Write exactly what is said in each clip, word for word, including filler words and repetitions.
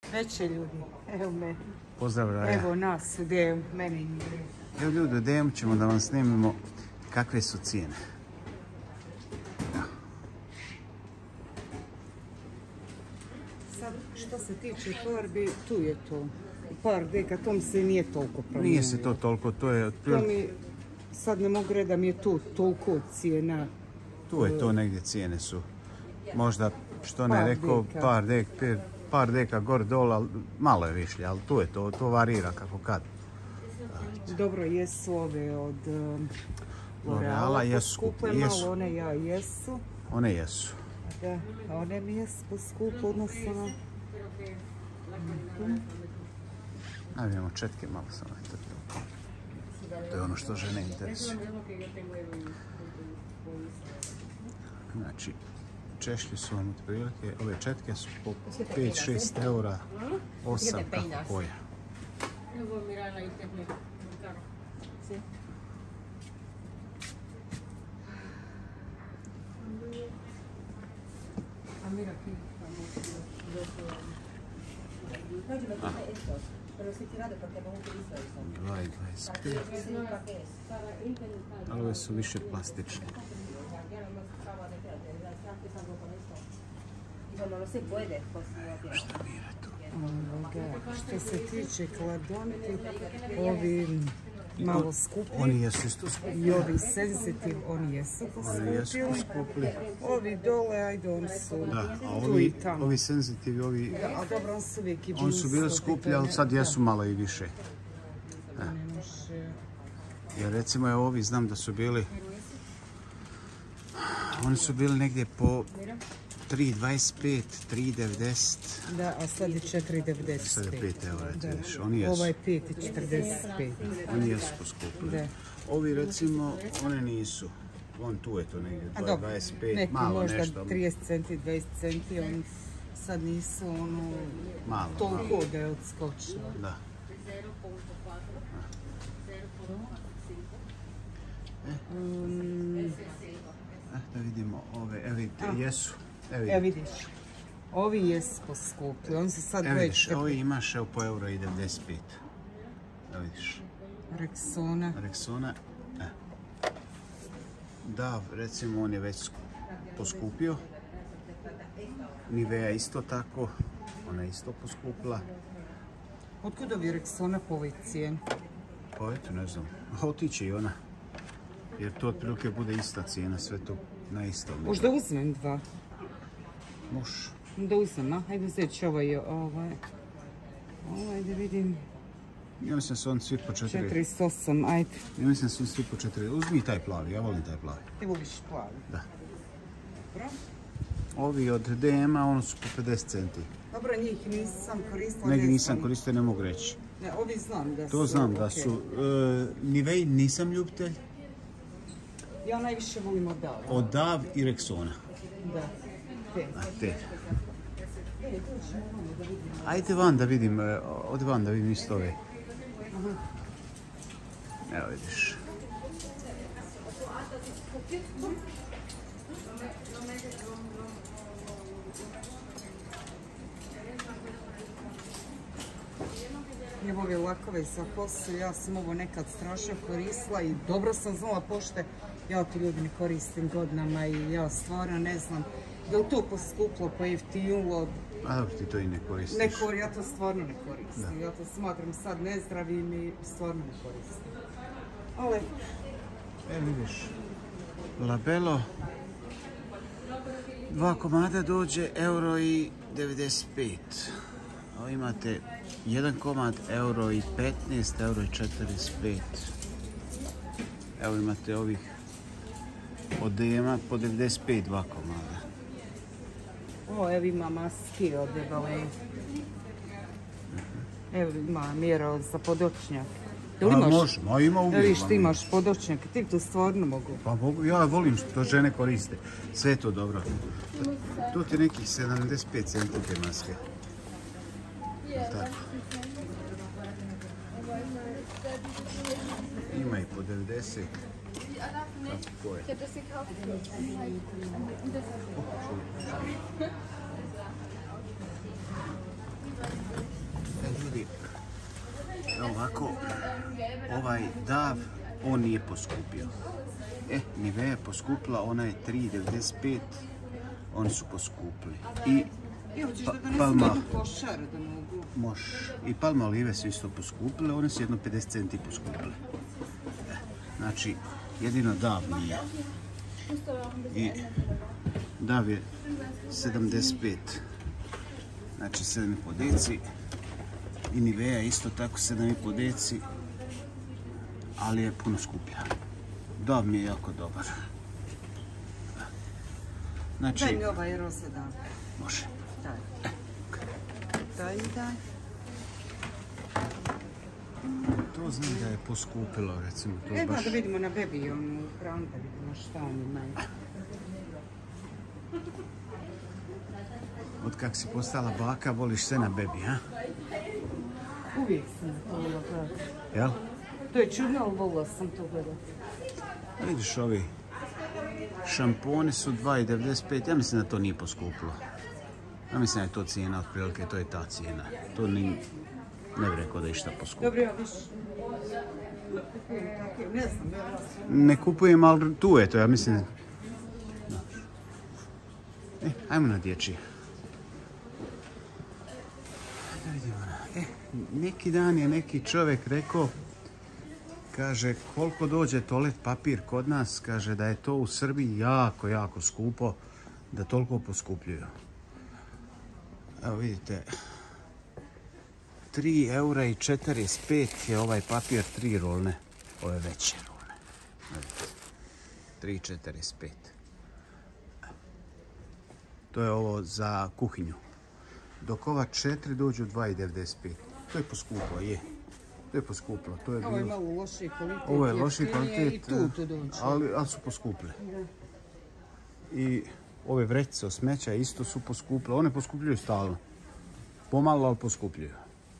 Veće ljudi, evo me. Pozdrav Raja. Evo nas, gdje meni. Evo ljudi, u D M ćemo da vam snimimo kakve su cijene. Sad, što se tiče torbi, tu je to. Par deka, tom se nije toliko promijenilo. Nije se to toliko, to je otprilike... Mi, sad ne mogu reći da mi je tu toliko cijena. Tu je to negdje cijene su. Možda, što ne Par rekao, deka. par dek, per, par deka gor dol, ali malo je višlje, ali tu je to, to varira kako kad. Dobro, jesu ove od um, L'Oreala jesu, poskupe jesu. malo, one ja jesu. One jesu. Da, a one mi jesu poskupe, odnosno na... Ajde, imamo četke malo samo. To je ono što žene interesuje. Znači, češlji su vam otprilike, ove četke su po pet do šest eura, osam kako koja. dva i dvadeset pet. Ali ove su više plastične. Šta mira tu? Što se tiče kladonki, ovi malo skupi. Oni jesu isto skupi. I ovi sensitive, oni jesu Oni jesu poskupili. poskupili. Ovi dole, ajde, oni su Da, a tu ovi, i tamo. ovi senzitivi, ovi, Da, a dobro, on su uvijek i oni su bili skuplji, ali sad jesu malo i više. Ne može... Jer recimo, evo ovi znam da su bili, oni su bili negdje po tri dvadeset pet, tri devedeset. Da, a sad je četiri devedeset Sad je pet. pet eura, Da. vidiš, oni jesu. Ovaj pet i četrdeset pet. Oni jesu poskupili. Da. Ovi recimo, one nisu. On tu je to negdje, A dobro, dvadeset pet, neki malo možda nešto. trideset centi, dvadeset centi, oni sad nisu ono Malo, toliko da je odskočilo. Da. Um, Eh, da vidimo ove, evo vidite, jesu. Evo evo vidite. vidiš, ovi jesu poskupili, oni su sad Evo vidiš, dvadeset ovi imaš evo po euro i devedeset pet. Evo vidiš. Rexona. Rexona, eh. Da, recimo on je već poskupio. Nivea isto tako, ona je isto poskupila. Otkud ovi Rexona po ovoj cijeni? Pa eto, ne znam, a otiće i ona. Jer to otprilike bude ista cijena, sve to na istom. Možda uzmem dva. Moš. Da uzmem, a? Ajde uzeti ovaj, ovaj. Ovaj, da vidim. Ja mislim da su on svi po četiri. četrdeset osam, ajde. Ja mislim da su svi po četiri. Uzmi taj plavi, ja volim taj plavi. Ti voliš plavi. Da. Dobro. Ovi od D M-a, ono su po pedeset centi. Dobro, njih nisam koristila. Neki ne nisam znam. koristio, ne mogu reći. Ne, ovi znam da su. To znam da okej. su. E, Nivea nisam ljubitelj. Ja najviše volim od Dava. Od Dav i Rexona. Da. Te. A te. Ajde van da vidim, e, odi van da vidim isto ove. Evo vidiš. Evo ove lakove za kosu, ja sam ovo nekad strašno koristila i dobro sam znala pošte. Ja to ljudi ne koristim godinama i ja stvarno ne znam. Je li to poskuplo, pojeftinilo? A dobro ti to i ne koristiš. Ne koristim, ja to stvarno ne koristim. Ja to smatram sad nezdravim i stvarno ne koristim. Ali, E vidiš. Labello. Dva komada dođe euro i devedeset pet. Ovo imate jedan komad euro i petnaest, euro i četrdeset pet. Evo imate ovih od D M-a po devedeset pet dva komada. o, evo ima maski od debale. Evo ima mjera za podočnjak. Jel A imaš? može, ma ima uvijek. Evo viš, ma ti ima. imaš podočnjak, ti to stvarno mogu. Pa mogu, ja volim što žene koriste. Sve je to dobro. Tu ti nekih sedamdeset pet centi te maske. Jel tako? Ima i po devedeset. Kako je? Evo ovako, ovaj dav, on nije poskupio. E, Nivea je poskupila, ona je tri devedeset pet, oni su poskupili. I pa, Palma, košar, da mogu. Može. I Palma olive su isto poskupile, one su jedno pedeset centi poskupile. E, znači, jedino dav nije. I dav je sedamdeset pet. Znači sedam i po deci. I Nivea isto tako sedam i po deci. Ali je puno skuplja. Dav mi je jako dobar. Znači... Daj mi ovaj rosa dav. Može. Daj. Daj i daj. To znam da je poskupilo, recimo. To Evo baš... da vidimo na bebi, onu hranu, da vidimo šta oni imaju. Od kak si postala baka, voliš sve na bebi, ha? Uvijek sam to volila gledati. Jel? To je čudno, ali volila sam to gledati. Vidiš, ovi šamponi su dva devedeset pet, ja mislim da to nije poskupilo. Ja mislim da je to cijena, otprilike, to je ta cijena. To ni, ne bih rekao da je išta poskupilo. Dobro, ja viš... Ne znam, ja Ne kupujem, ali tu je to, ja mislim... Da. E, ajmo na dječji. Da vidimo. E, neki dan je neki čovjek rekao, kaže, koliko dođe toalet papir kod nas, kaže da je to u Srbiji jako, jako skupo, da toliko poskupljuju. Evo vidite, tri eura i četrdeset pet je ovaj papir, tri rolne, ove veće rolne. tri četrdeset pet. To je ovo za kuhinju. Dok ova četiri dođu dva devedeset pet. To je poskuplo, je. To je poskuplo. To je Ovo je bilo... malo lošiji kvalitet. Ovo je lošiji kvalitet, i tu to dođe. ali, ali su poskupile. I ove vrećice od smeća isto su poskupile. One poskupljuju stalno. Pomalo, ali poskupljuju.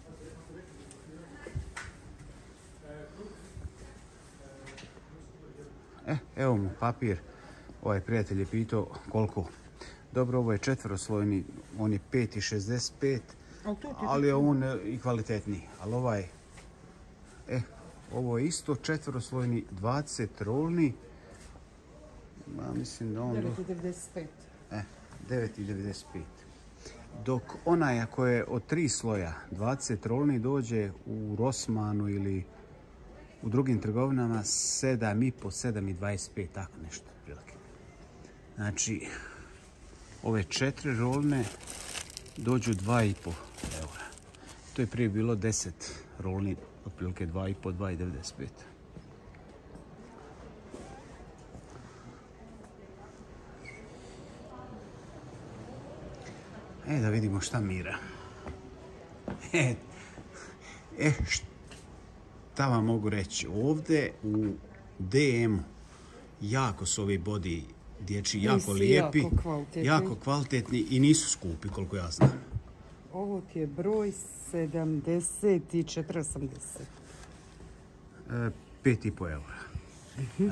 E, evo mu papir. Ovaj prijatelj je pitao koliko. Dobro, ovo je četveroslojni, on je pet šezdeset pet, ali je on i kvalitetniji. Ali ovaj, e, ovo je isto četveroslojni, dvadeset rolni. Ja mislim da on... devet devedeset pet. E, devet devedeset pet. Dok onaj ako je od tri sloja, dvadeset rolni, dođe u Rossmanu ili u drugim trgovinama sedam i po, sedam dvadeset pet, tako nešto. Znači, ove četiri rolne dođu dva i po eura. To je prije bilo deset rolni, otprilike dva i po, dva devedeset pet. E, da vidimo šta mira. E, e šta vam mogu reći? Ovdje u D M-u jako su ovi body dječji jako lijepi, jako kvalitetni. jako kvalitetni i nisu skupi, koliko ja znam. Ovo ti je broj sedamdeset i četiri osamdeset. E, pet i po eura. Eto.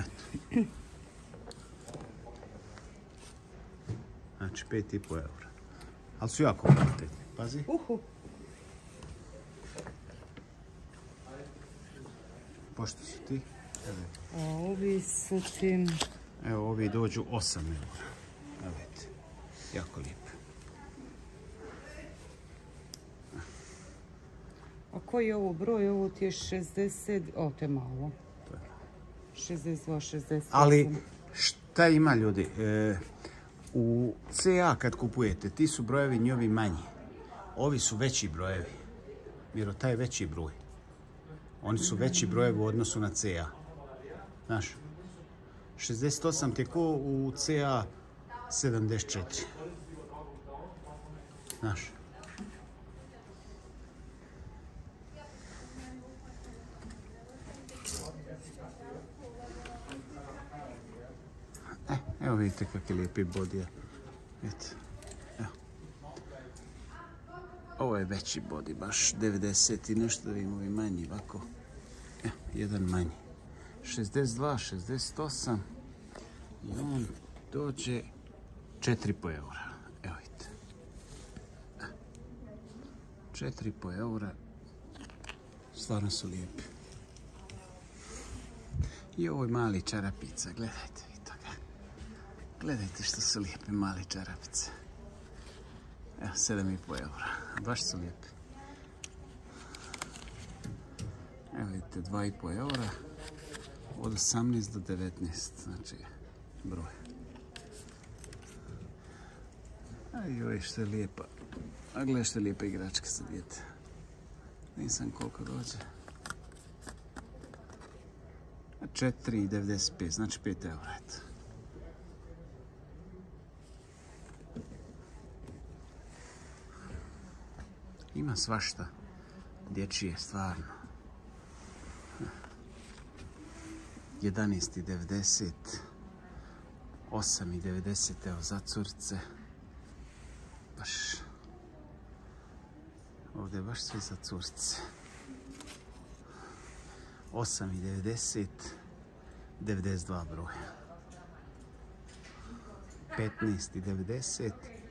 Znači, pet i po eura. Ali su jako kvalitetni. Pazi. Uhu. Pošto su ti? A ovi su ti... Evo, ovi dođu osam eura. Evo vidite. Jako lijepo. A koji je ovo broj? Ovo ti je šezdeset... O, to je malo. šezdeset dva, šezdeset osam. Ali šta ima ljudi? E, u C A kad kupujete, ti su brojevi njovi manji. Ovi su veći brojevi. Miro, taj je veći broj. Oni su veći brojevi u odnosu na C A. Znaš? šezdeset osam ti je ko u C A sedamdeset četiri. Znaš? E, evo vidite kak je lijepi bodija. Vidite. Evo. Ovo je veći bodi, baš devedeset i nešto, da vidimo ovi manji, ovako. Evo, jedan manji. šezdeset dva, šezdeset osam i on dođe četiri po eura. Evo vidite. četiri po eura Stvarno su lijepi. I ovoj mali čarapica, gledajte vi toga. Gledajte što su lijepe mali čarapice. Evo, sedam i pol eura. Baš su lijepi. Evo vidite, dva i pol eura. Od osamnaest do devetnaest, znači broj. A joj, što je lijepa. A gledaj što je lijepa igračka za dijete. Nisam koliko dođe. četiri i devedeset pet, znači pet eura. Eto. Ima svašta. Dječije, stvarno. jedanaest i devedeset. osam i devedeset, evo za curice. Baš. Ovdje je baš sve za curice. osam i devedeset. devedeset dva broj. petnaest i devedeset.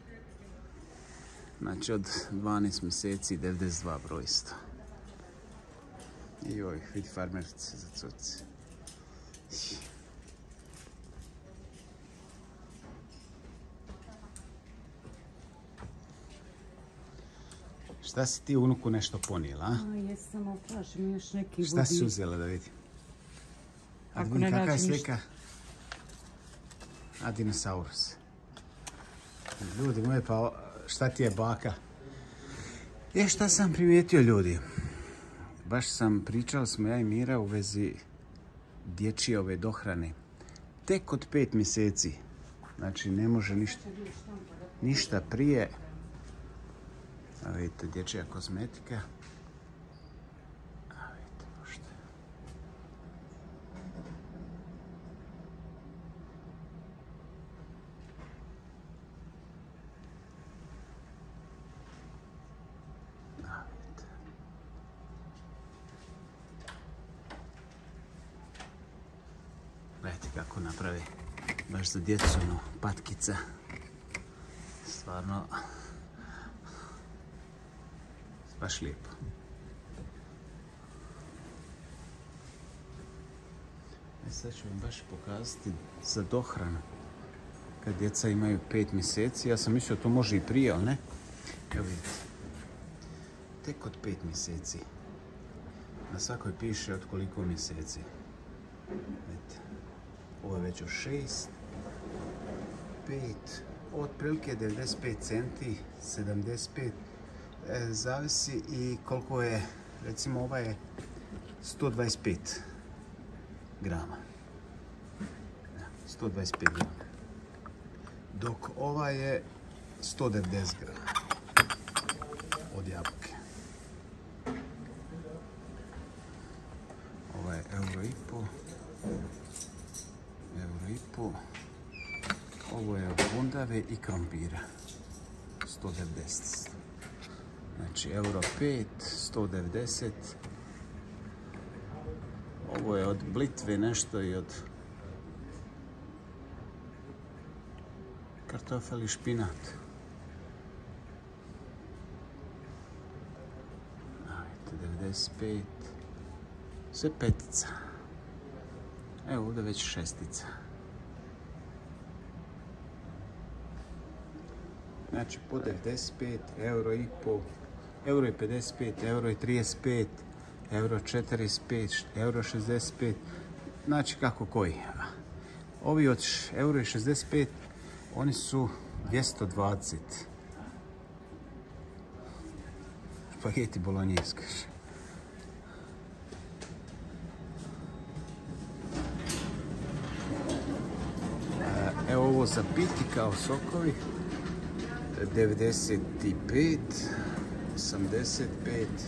Znači od dvanaest mjeseci devedeset dva broj isto. I ovih vidi farmerice za curice. Šta si ti unuku nešto ponijela, a? A, jesam, ali tražim još neki vodi. Šta si uzela da vidim? A Ako vidim ne kakva je nađem slika. A dinosaurus. Ljudi moji, pa šta ti je baka? E, šta sam primijetio, ljudi? Baš sam pričao smo ja i Mira u vezi dječje ove dohrane. Tek od pet mjeseci. Znači ne može ništa, ništa prije. A vidite, dječja kozmetika. A vidite, možda. A vidite. Gledajte kako napravi. Baš za djecu, no, patkica. Stvarno. Baš lijepo. E sad ću vam baš pokazati za dohranu. Kad djeca imaju pet mjeseci, ja sam mislio to može i prije, ali ne? Evo vidite. Tek od pet mjeseci. Na svakoj piše od koliko mjeseci. Vidite. Ovo je već od šest, pet, otprilike devedeset pet centi, sedamdeset pet. E, zavisi i koliko je, recimo ova je sto dvadeset pet grama. sto dvadeset pet grama. Dok ova je sto devedeset grama od jabuke. Ova je euro i po. Euro i po. Ovo je od bundave i krompira. sto devedeset. Znači euro pet, sto devedeset. Ovo je od blitve nešto i od kartofel i špinat. Vidite, devedeset pet. Sve petica. Evo ovdje već šestica. Znači po devedeset pet, euro i po, euro i pedeset pet, euro i trideset pet, euro četrdeset pet, euro šezdeset pet. Znači kako koji. Ovi od euro i šezdeset pet, oni su dvjesto dvadeset. Špageti bolognese. Evo ovo za piti kao sokovi. devedeset pet, osamdeset pet.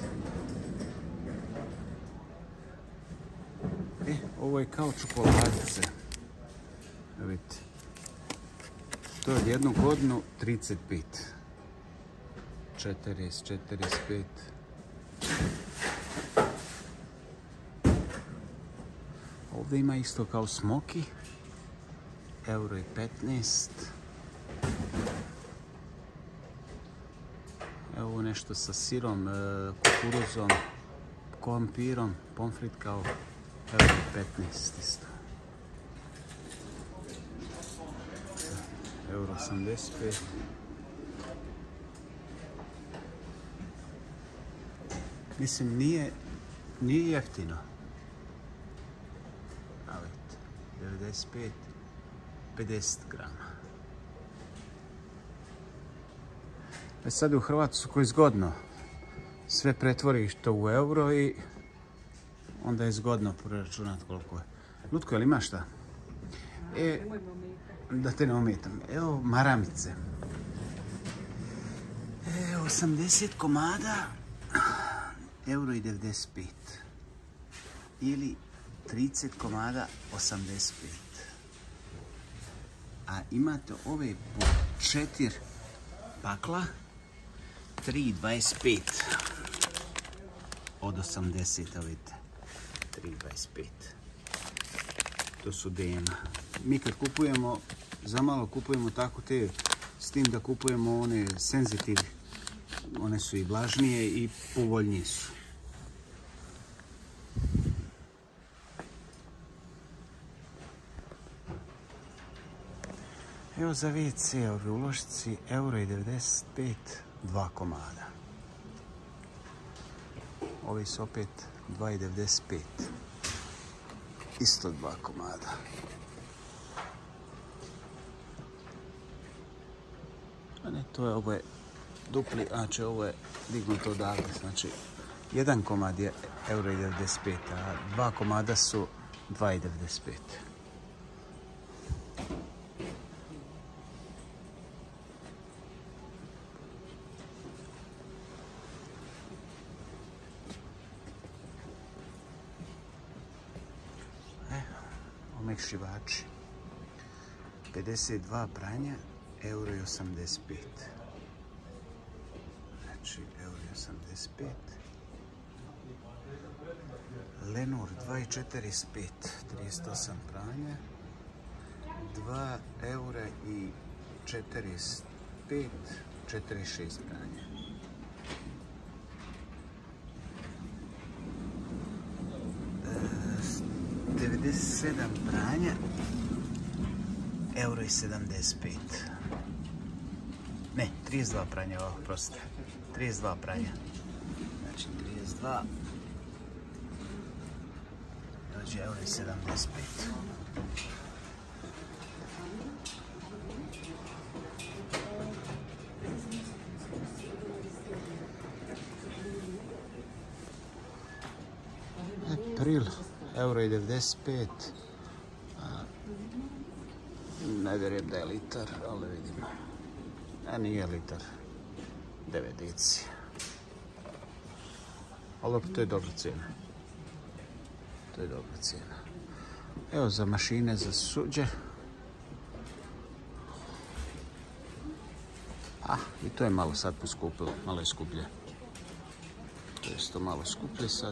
E, ovo je kao čokoladice. Vidite. To je od jednu godinu trideset pet. četrdeset, četrdeset pet. Ovdje ima isto kao smoki. Euro i petnaest. Evo nešto sa sirom, kukuruzom, kompirom, pomfrit kao euro petnaest isto. Euro osamdeset pet. Mislim, nije, nije jeftino. Vidite, devedeset pet, pedeset grama. E sad u Hrvatskoj zgodno sve pretvoriš to u euro i onda je zgodno proračunati koliko je. Lutko, jel ima šta? E, da te ne ometam. Evo maramice. E, osamdeset komada, euro i devedeset pet. Ili trideset komada, osamdeset pet. A imate ove po četiri pakla, tri dvadeset pet. Od osamdeset, vidite. tri dvadeset pet. To su D M. Mi kad kupujemo, zamalo kupujemo tako te, s tim da kupujemo one senzitiv, one su i vlažnije i povoljnije su. Evo za ve ce ovi ulošci, euro i devedeset pet, dva komada. Ovi su opet dva i devedeset pet. Isto dva komada. A ne, to je, ovo je dupli, znači ovo je dignuto odavde. Znači, jedan komad je euro i devedeset pet, a dva komada su dva i devedeset pet. Omekšivači. pedeset dva pranja, euro i osamdeset pet. Znači, euro i osamdeset pet. Lenor dva i četrdeset pet, trideset osam pranja. dva eura i četrdeset pet, četrdeset šest pranja. devedeset sedam pranja, euro i sedamdeset pet. Ne, trideset dva pranja, ovo, prostite. trideset dva pranja. Znači, trideset dva. Dođe euro i sedamdeset pet. April. Euro i devedeset pet. Ne vjerujem da je litar, ali vidimo. A nije litar. devet deci. Ali to je dobra cijena. To je dobra cijena. Evo za mašine za suđe. A, i to je malo sad poskupilo. Malo je skuplje. To je isto malo skuplje sad.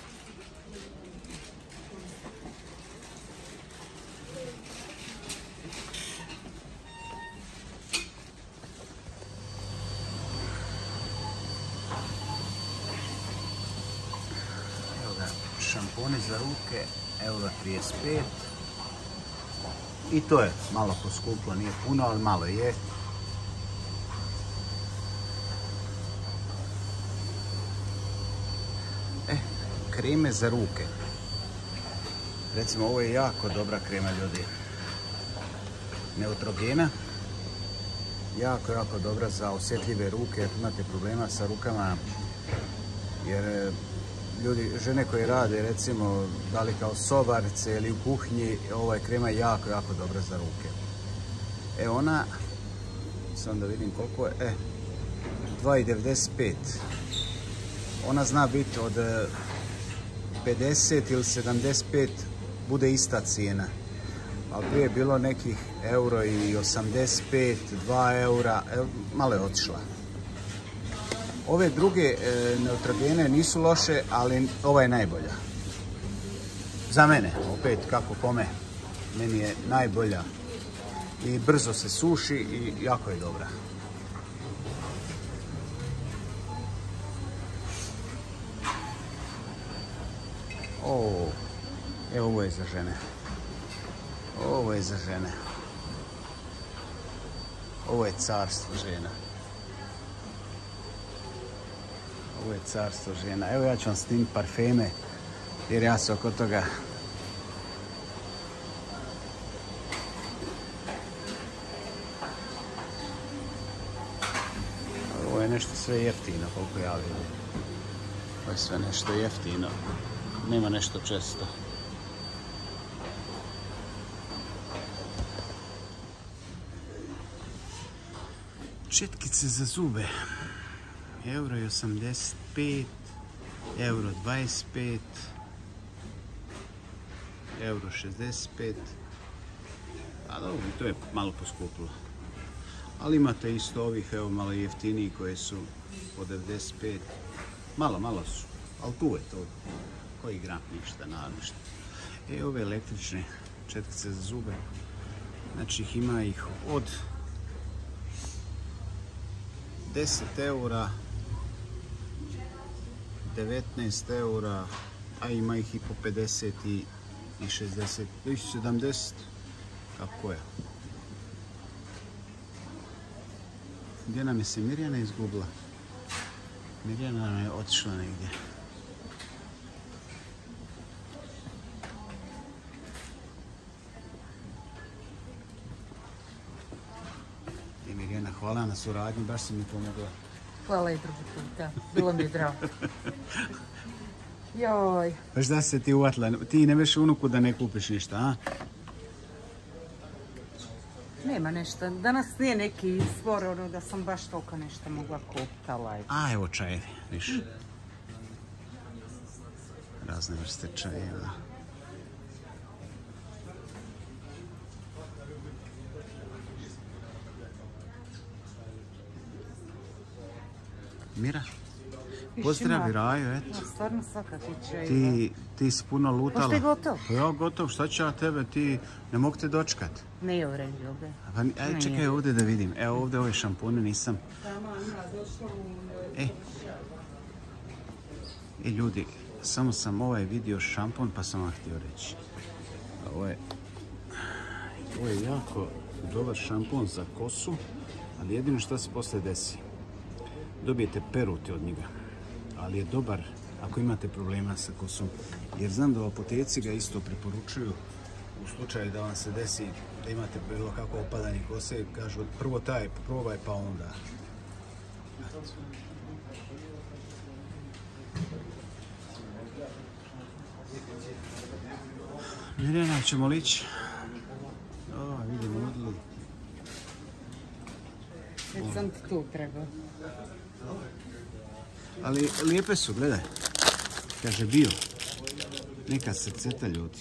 Šamponi za ruke, euro trideset pet. I to je malo poskuplo, nije puno, ali malo je. E, kreme za ruke. Recimo, ovo je jako dobra krema, ljudi. Neutrogena. Jako, jako dobra za osjetljive ruke, jer imate problema sa rukama, jer ljudi, žene koje rade, recimo, da li kao sobarice ili u kuhinji, ova krema je jako, jako dobra za ruke. E, ona, sam da vidim koliko je, e, dva i devedeset pet. Ona zna biti od pedeset ili sedamdeset pet, bude ista cijena. Ali prije je bilo nekih euro i osamdeset pet, dva eura, e, malo je otišla. Ove druge e, neutrogene nisu loše, ali ova je najbolja. Za mene, opet kako kome, meni je najbolja. I brzo se suši i jako je dobra. O, evo ovo je za žene. Ovo je za žene. Ovo je carstvo žena. Ovo je carstvo žena. Evo ja ću vam snimiti parfeme, jer ja se oko toga... Ovo je nešto sve jeftino, koliko ja vidim. Ovo je sve nešto jeftino. Nema nešto često. Četkice za zube. Euro je osamdeset pet, euro dvadeset pet, euro šezdeset pet. A dobro, to je malo poskupilo. Ali imate isto ovih, evo, malo jeftiniji koje su po devedeset pet. Malo, malo su, ali tu je to. Koji gram, ništa, naravno ništa. E, ove električne četkice za zube. Znači, ima ih od deset eura, devetnaest eura, a ima ih i po pedeset i šezdeset, i sedamdeset. Kako je? Gdje nam je se Mirjana izgubila? Mirjana nam je otišla negdje. I Mirjana, hvala na suradnji, baš si mi pomogla. Hvala i drugi puta, bilo mi je drago. Joj. Pa šta se ti uvatila? Ti ne veš unuku da ne kupiš ništa, a? Nema nešto. Danas nije neki izbor, ono da sam baš toliko nešto mogla kupiti, ali... A, evo čajevi, viš. Razne vrste čajeva. Mira, pozdravi Raju, eto. Ja, stvarno svakakvi čaj. Ti, ti si puno lutala. Možda je gotov? Pa ja gotov, šta ću ja tebe, ti ne mogu te dočekat. Nije u redu, ovdje. Aj, čekaj ovdje da vidim. Evo ovdje ove šampune nisam. E. E ljudi, samo sam ovaj vidio šampon pa sam vam htio reći. Ovo je, ovo je jako dobar šampon za kosu, ali jedino što se poslije desi. Dobijete peruti od njega, ali je dobar ako imate problema sa kosom. Jer znam da u apoteci ga isto preporučuju u slučaju da vam se desi da imate bilo kako opadanje kose, kažu prvo taj, probaj pa onda. Mirjana, ćemo li ići? O, vidimo odli. Već sam ti tu trebao. Ali lijepe su, gledaj. Kaže bio. Neka srceta ljudi.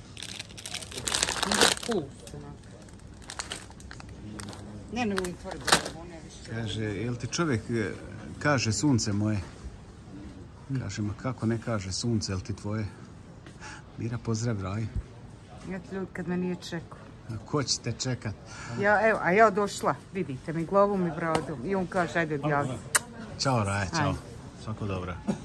Ne, ne uvijek tvrdo. Kaže, jel ti čovjek kaže sunce moje? Kaže, ma kako ne kaže sunce, jel ti tvoje? Mira, pozdrav Raj. Ja ti ljudi kad me nije čekao. Ko će te čekat? Ja, evo, a ja došla, vidite mi glavom i brodom. I on kaže, ajde odjavi. Ćao Raja, čao. Svako dobro.